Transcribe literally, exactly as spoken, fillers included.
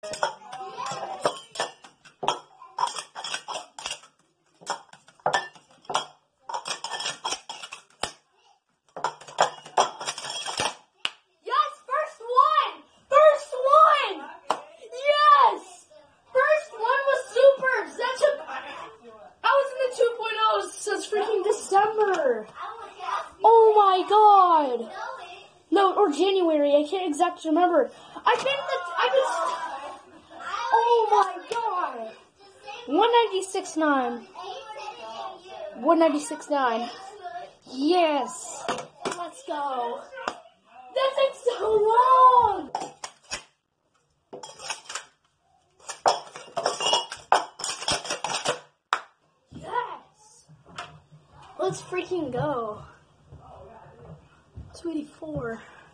Freaking December. Oh my god. No, or January. I can't exactly remember. I've been, I've been, oh my god. one ninety-six point nine. one ninety-six point nine. Yes. Let's go. That takes so long. Let's freaking go. two eighty-four.